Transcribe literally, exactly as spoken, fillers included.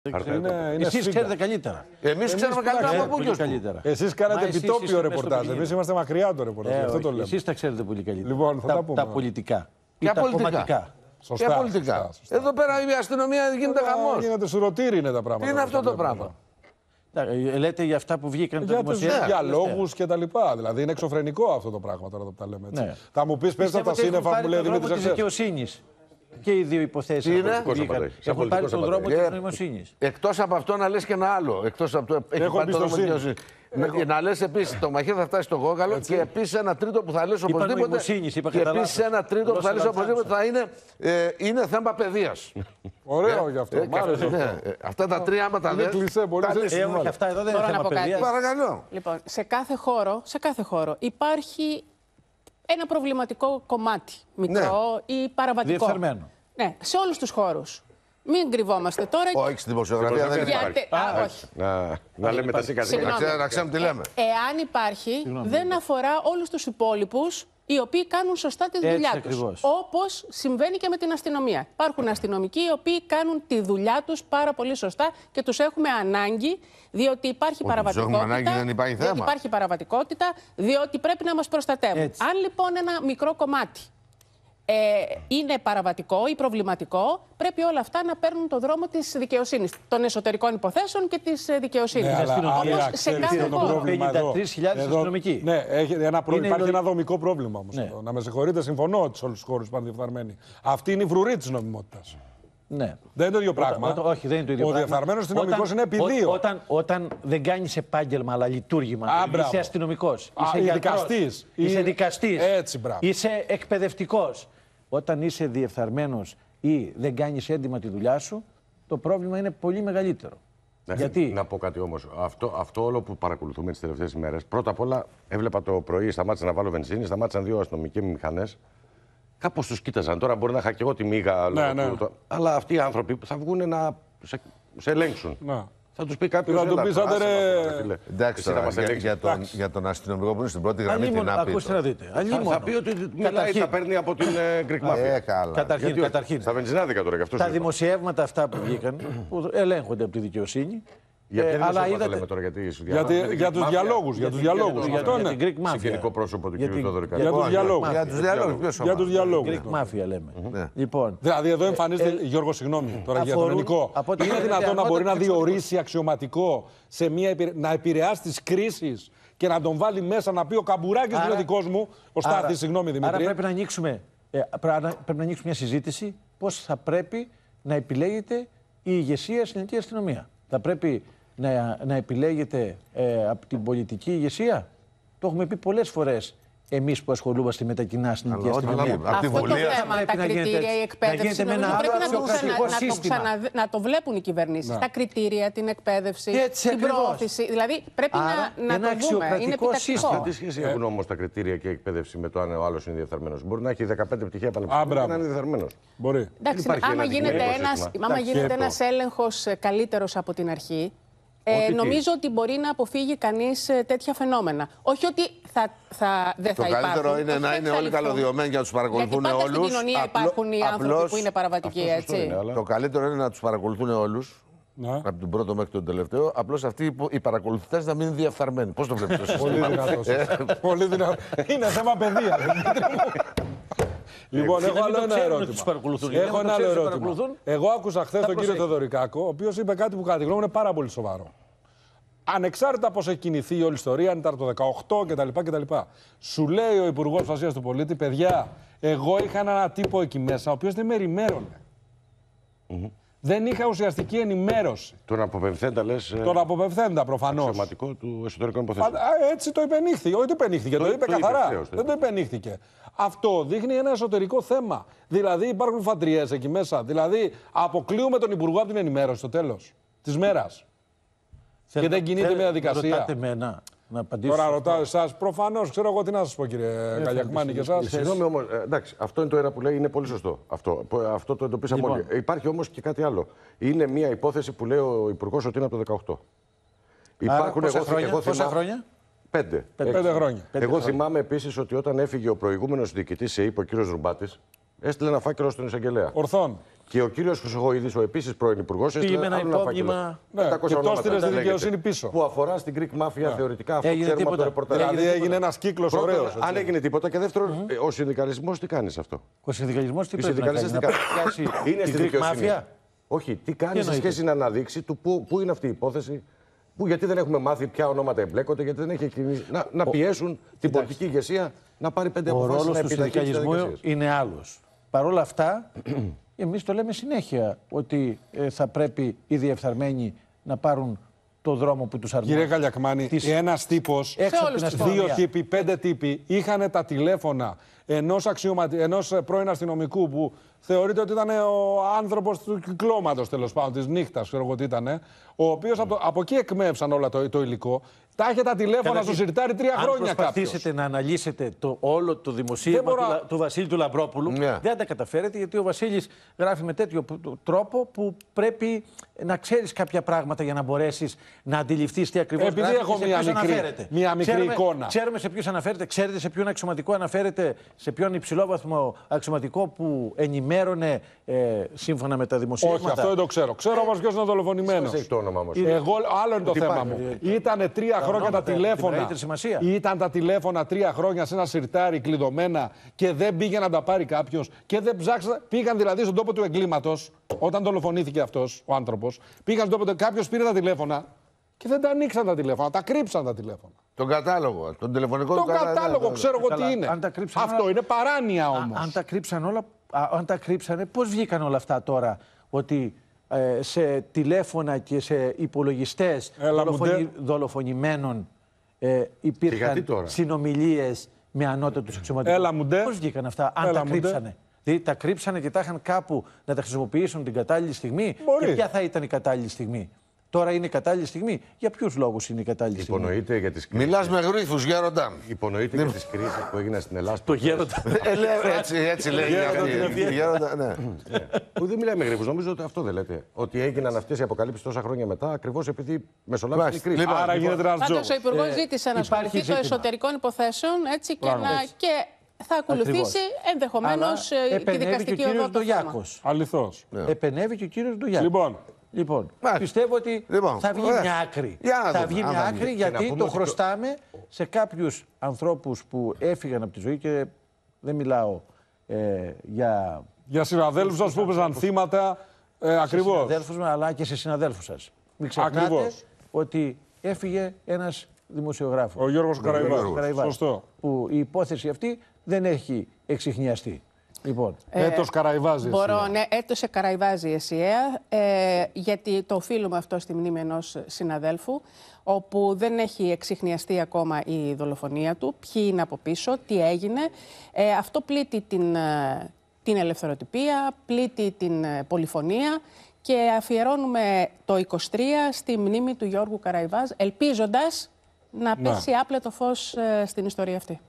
Εσείς ξέρετε καλύτερα. Εμείς ξέρουμε καλύτερα από πού καλύτερα. Εσείς κάνατε επιτόπιο ρεπορτάζ. Εμείς είμαστε μακριά το ρεπορτάζ. Ε, αυτό το λέμε. Εσείς τα ξέρετε πολύ καλύτερα. Λοιπόν, θα τα, τα, πούμε, τα πολιτικά. Ποια τα πολιτικά. κομματικά. Σωστά, Ποια πολιτικά. Σωστά, σωστά. Εδώ πέρα η αστυνομία γίνεται χαμός. Γίνεται σουρωτήρι είναι τα πράγματα. Τι είναι αυτό το πράγμα. Λέτε για αυτά που βγήκαν για τα δημοσιεύματα. Για λόγους και τα λοιπά. Δηλαδή είναι εξωφρενικό αυτό το πράγμα τώρα που τα λέμε έτσι. Ναι. Θα μου πεις πες τα σύννεφα που λέει Δημήτρης Αξίας. Δικαιοσύνης. Και οι δύο υποθέσεις έχουν πάρει τον δρόμο της νοημοσύνης. Εκτός από αυτό να λες και ένα άλλο. Εκτός από το έχει πάρει τον δρόμο της δικαιοσύνης. Να λες επίσης το μαχαίρι θα φτάσει στο γόγαλο και επίσης ένα τρίτο που θα λες οπωσδήποτε. Και επίσης ένα τρίτο που θα λες οπωσδήποτε θα είναι, ε, είναι θέμα παιδείας. Ωραίο γι' αυτό. Αυτά τα τρία άμα τα λες. Ε, όχι, αυτά εδώ δεν είναι θέμα παιδείας. Παρακαλώ. Λοιπόν, σε κάθε χώρο, σε κάθε χώρο υπάρχει ένα προβληματικό κομμάτι, μικρό ναι. ή παραβατικό. Διεφθαρμένο. Ναι, σε όλους τους χώρους. Μην κρυβόμαστε τώρα. Όχι, στην δημοσιογραφία δεν υπάρχει. Α, όχι. Να, να λέμε τα σίκα σίκα. Να ξέρουμε τι λέμε. Εάν υπάρχει, Συγγνώμη. δεν αφορά όλους τους υπόλοιπους οι οποίοι κάνουν σωστά τη δουλειά τους. Όπως συμβαίνει και με την αστυνομία. Υπάρχουν αστυνομικοί οι οποίοι κάνουν τη δουλειά τους πάρα πολύ σωστά και τους έχουμε ανάγκη, διότι υπάρχει παραβατικότητα. Ανάγκη, δεν υπάρχει θέμα. Υπάρχει παραβατικότητα, διότι πρέπει να μας προστατεύουν. Έτσι. Αν λοιπόν ένα μικρό κομμάτι ε, είναι παραβατικό ή προβληματικό, πρέπει όλα αυτά να παίρνουν το δρόμο της δικαιοσύνης, των εσωτερικών υποθέσεων και της δικαιοσύνης. Ναι, αλλά, όμως άρα, σε κάθε χώρο. πενήντα τρεις χιλιάδες αστυνομικοί. Ναι, έχει ένα προ... υπάρχει λο... ένα δομικό πρόβλημα όμως. Ναι. Να με συγχωρείτε, συμφωνώ ότι σε όλους τους χώρους πάνε διεφθαρμένοι. Αυτή είναι η φρουρή της νομιμότητας. Ναι. Δεν είναι το ίδιο πράγμα. Όταν, όχι, δεν είναι το ίδιο ο πράγμα. διεφθαρμένος αστυνομικός είναι επί δύο. Όταν, όταν δεν κάνεις επάγγελμα αλλά λειτουργήμα, Α, είσαι αστυνομικός, Α, είσαι δικαστής, είσαι δικαστής, έτσι, είσαι εκπαιδευτικός. Όταν είσαι διεφθαρμένος ή δεν κάνεις έντιμα τη δουλειά σου, το πρόβλημα είναι πολύ μεγαλύτερο. Ναι, γιατί... Να πω κάτι όμως. Αυτό, αυτό όλο που παρακολουθούμε τις τελευταίες ημέρες, πρώτα απ' όλα έβλεπα το πρωί, σταμάτησα να βάλω βενζίνη, σταμάτησαν δύο αστυνομικοί μηχανές. Κάπως τους κοίταζαν. Τώρα μπορεί να είχα και εγώ τη μίγα. Ναι, ναι. Το... Αλλά αυτοί οι άνθρωποι θα βγουν να σε, σε ελέγξουν. Ναι. Θα τους πει κάποιος. Θα του πεις άντε ρε. Εντάξει, τώρα, για, για, τον, για τον αστυνομικό που είναι στην πρώτη γραμμή, τι να πει. Ακούστε να δείτε. Θα, θα πει ότι μιλάει, τα παίρνει από την Greek Mafia. Ε, καλά. Καταρχήν, Γιατί, καταρχήν. στα βενζινάδικα τώρα γι' αυτό. Τα δημοσιεύματα αυτά που βγήκαν, που ελέγχονται από τη δικαιοσύνη. Για ε, αλλά είδατε... λέμε τώρα, γιατί γιατί, για τους διαλόγους. Για τους διαλόγους. Αυτό είναι συγγενικό πρόσωπο του κ. Θοδωρικά. Για τους διαλόγους. Για τους διαλόγους. Για τους διαλόγους. Greek Mafia λέμε. Λοιπόν, δηλαδή εδώ εμφανίζεται, Γιώργο, συγγνώμη, τώρα για τον Ελληνικό. Είναι δυνατόν να μπορεί να διορίσει αξιωματικό να επηρεάσει τις κρίσεις και να τον βάλει μέσα να πει ο Καμπουράκης είναι δικός μου, ο Στάθης, συγγνώμη Δημήτρη. Άρα πρέπει να ανοίξουμε μια συζήτηση πώς θα πρέπει να επιλέγεται η ηγεσία στην ελληνική αστυνομία. Θα πρέπει να, να επιλέγεται ε, από την πολιτική ηγεσία. Το έχουμε πει πολλές φορές εμείς που ασχολούμαστε με τα κοινά στην ελληνική αστυνομία. Αυτό το θέμα, τα κριτήρια, η εκπαίδευση, νομίζω πρέπει να το, ξανα, να, το ξανα, να το βλέπουν οι κυβερνήσεις. Τα κριτήρια, την εκπαίδευση, έτσι, την προώθηση. Δηλαδή πρέπει άρα, να, να το δούμε. Είναι επιτακτικό. Τι σχέση έχουν όμως τα κριτήρια και η εκπαίδευση με το αν ο άλλος είναι διεφθαρμένος? Μπορεί να έχει δεκαπέντε πτυχία πανεπιστημίου και να είναι διεφθαρμένος. Μπορεί. Εντάξει, άμα γίνεται ένας έλεγχος καλύτερος από την αρχή, Ε, νομίζω ότι μπορεί να αποφύγει κανείς τέτοια φαινόμενα. Όχι ότι θα, θα, δεν το θα υπάρχουν. Το καλύτερο είναι να είναι όλοι καλωδιωμένοι και να τους παρακολουθούν όλους. Γιατί πάντα στην κοινωνία Απλό, υπάρχουν οι άνθρωποι απλώς, που είναι παραβατικοί, έτσι. Είναι, αλλά... Το καλύτερο είναι να τους παρακολουθούν όλους. Ναι. Από τον πρώτο μέχρι τον τελευταίο. Απλώς αυτοί οι παρακολουθητές να μην είναι διαφθαρμένοι. Πώς το βλέπεις αυτό? Πολύ δυνατός. Πολύ δυνατός. Είναι θέμα παιδεία. Λοιπόν, έχω άλλο ένα ερώτημα. Έχω ένα άλλο ερώτημα. Εγώ άκουσα χθες τον κύριο Θεοδωρικάκο, ο οποίος είπε κάτι που κατά τη γνώμη μου είναι πάρα πολύ σοβαρό. Ανεξάρτητα πώς έχει κινηθεί η όλη ιστορία, αν ήταν το δεκαοκτώ κτλ. Σου λέει ο Υπουργός Προστασίας του Πολίτη, παιδιά, εγώ είχα έναν τύπο εκεί μέσα, ο οποίος δεν με ενημέρωνε. Mm-hmm. Δεν είχα ουσιαστική ενημέρωση. Τον αποπεμφθέντα, λες. Τον αποπεμφθέντα, προφανώς. Αξιωματικό του εσωτερικών υποθέσεων. Έτσι το υπενήχθηκε. Όχι το υπενήχθηκε, το, το είπε το καθαρά. Είπε, δεν το υπενήχθηκε. Αυτό δείχνει ένα εσωτερικό θέμα. Δηλαδή υπάρχουν φατριές εκεί μέσα. Δηλαδή αποκλείουμε τον Υπουργό από την ενημέρωση στο τέλος της μέρας. Και δεν κινείται μια δικασία. Ρωτάτε εμένα να απαντήσω. Τώρα ρωτάω εσάς. Προφανώς ξέρω εγώ τι να σας πω, κύριε Καλιακμάνη, και εσάς. Συγγνώμη όμως, εντάξει, αυτό είναι το ένα που λέει, είναι πολύ σωστό. Αυτό, αυτό το εντοπίσαμε λοιπόν όλοι. Υπάρχει όμως και κάτι άλλο. Είναι μια υπόθεση που λέει ο Υπουργός ότι είναι από το δεκαοκτώ. Υπάρχουν πόσα εγώ, χρόνια, εγώ πόσα θυμά... χρόνια? Πέντε. Πέντε, Πέντε χρόνια. Εγώ θυμάμαι επίσης ότι όταν έφυγε ο προηγούμενος διοικητής ΣΕΙΠ, ο κύριος Ρουμπάτης, έστειλε ένα φάκελο στον εισαγγελέα. Ορθών. Και ο κύριος Χρυσοχοίδης, ο επίσης πρώην υπουργός, έστειλε ένα υπόμνημα. Ναι, και το έστειλε στη δικαιοσύνη πίσω. Που αφορά στην Greek Mafia, ναι. Θεωρητικά αυτό έγινε ξέρουμε τίποτα. από το ρεπορτάζ. Δηλαδή έγινε ένας κύκλος ωραίος. Αν έγινε τίποτα. Και δεύτερον, mm-hmm. ο συνδικαλισμός τι κάνει σε αυτό. Ο συνδικαλισμός τι Οι πρέπει να κάνει. Να πιάσει είναι την στη Greek Mafia. Όχι, τι κάνει σε σχέση να αναδείξει του πού, πού είναι αυτή η υπόθεση. Που, γιατί δεν έχουμε μάθει ποια ονόματα εμπλέκονται, γιατί δεν έχει κινήσει. Να, να πιέσουν ο... την πολιτική ηγεσία να πάρει πέντε αποφάσεις. Ο ρόλος του συνδικαλισμού είναι άλλος. Παρ' όλα αυτά, εμείς το λέμε συνέχεια ότι ε, θα πρέπει οι διεφθαρμένοι να πάρουν το δρόμο που τους αρμόζει. Κύριε Καλιακμάνη, τις... ένας τύπος, δύο τύποι, πέντε τύποι είχαν τα τηλέφωνα ενός, αξιωματι... ενός πρώην αστυνομικού που θεωρείται ότι ήταν ο άνθρωπος του κυκλώματος, τέλος πάντων, της νύχτας, ξέρω εγώ τι ήταν, ο οποίος από, από εκεί εκμεύσαν όλα το, το υλικό. Τα είχε τα τηλέφωνα στο σιρτάρι τρία χρόνια κάποιος. Αν προσπαθήσετε να αναλύσετε το, όλο το δημοσίευμα μπορώ... του, του Βασίλη του Λαμπρόπουλου, yeah. δεν τα καταφέρετε, γιατί ο Βασίλης γράφει με τέτοιο τρόπο που πρέπει να ξέρεις κάποια πράγματα για να μπορέσεις να αντιληφθείς τι ακριβώς Επειδή γράφει. Επειδή έχω μια μικρή, μια μικρή ξέρουμε, εικόνα. Ξέρουμε σε ποιους αναφέρεται, ξέρετε σε ποιον αξιωματικό αναφέρεται, σε ποιον υψηλόβαθμο αξιωματικό που ενημέρωνε ε, σύμφωνα με τα δημοσίευματα. Όχι, αυτό δεν το ξέρω. Ξέρω όμως ποιος είναι ο δολοφονημένος. Εγώ, άλλο είναι το θέμα μου. Ήτανε τρία χρόνια τα τηλέφωνα. Ήταν τα τηλέφωνα τρία χρόνια σε ένα σιρτάρι κλειδωμένα και δεν πήγε να τα πάρει κάποιος και δεν ψάξαν. Πήγαν δηλαδή στον τόπο του εγκλήματος, όταν δολοφονήθηκε αυτός ο άνθρωπος. Πήγαν στον τόπο του. Κάποιος πήρε τα τηλέφωνα και δεν τα ανοίξαν τα τηλέφωνα. Τα κρύψαν τα τηλέφωνα. Τον κατάλογο, τον τηλεφωνικό τον του κατάλογο, ξέρω εγώ τι είναι. Αυτό όλα... είναι παράνοια όμως. Αν τα κρύψαν όλα, αν τα κρύψανε, πώς βγήκαν όλα αυτά τώρα ότι. Σε τηλέφωνα και σε υπολογιστές δολοφονη... δολοφονημένων ε, υπήρχαν συνομιλίες με ανώτατους αξιωματικούς. Πώς βγήκαν αυτά, αν Έλα τα κρύψανε. Δηλαδή τα κρύψανε και τα είχαν κάπου να τα χρησιμοποιήσουν την κατάλληλη στιγμή. Μπορεί. Και ποια θα ήταν η κατάλληλη στιγμή. Τώρα είναι η κατάλληλη στιγμή. Για ποιους λόγους είναι η κατάλληλη στιγμή. Υπονοείται για τις κρίσεις. Μιλάς με γρίφους, Γέροντα. Υπονοείται για τις κρίσεις που έγιναν στην Ελλάδα. Το Γέροντα. έτσι, έτσι λέει. Γέροντα, ναι. Που δεν μιλάμε με γρίφους. Νομίζω ότι αυτό δεν λέτε. Ότι έγιναν αυτές οι αποκαλύψεις τόσα χρόνια μετά, ακριβώς επειδή μεσολάβησε η κρίση. Άρα γίνεται ένα τζόγο. Πάντως ο Υπουργός ζήτησε να ασχοληθεί των εσωτερικών υποθέσεων και θα ακολουθήσει ενδεχομένως τη δικαστική οδό. Αληθώς. Επενέβη και ο κύριος Ντογιάκος. Λοιπόν, πιστεύω ότι λοιπόν, θα βγει ωραία. μια άκρη. Θα βγει μια άκρη γιατί το χρωστάμε το... σε κάποιους ανθρώπους που έφυγαν από τη ζωή και δεν μιλάω ε, για... Για συναδέλφους σας που έπαιζαν θύματα, ε, ακριβώς. Σε συναδέλφους μας, αλλά και σε συναδέλφους σας. Μην ξεχνάτε ακριβώς. ότι έφυγε ένας δημοσιογράφος. Ο Γιώργος Καραϊβάς. Σωστό. Που η υπόθεση αυτή δεν έχει εξιχνιαστεί. Λοιπόν, ε, έτος Καραϊβάζει μπορώ, ναι, έτος Καραϊβάζει η ΕΣΥΑ, ε, γιατί το οφείλουμε αυτό στη μνήμη ενός συναδέλφου, όπου δεν έχει εξιχνιαστεί ακόμα η δολοφονία του, ποιοι είναι από πίσω, τι έγινε. Ε, αυτό πλήττει την, την ελευθεροτυπία, πλήττει την πολυφωνία και αφιερώνουμε το είκοσι τρία στη μνήμη του Γιώργου Καραϊβάζ, ελπίζοντας να πέσει άπλετο φως στην ιστορία αυτή.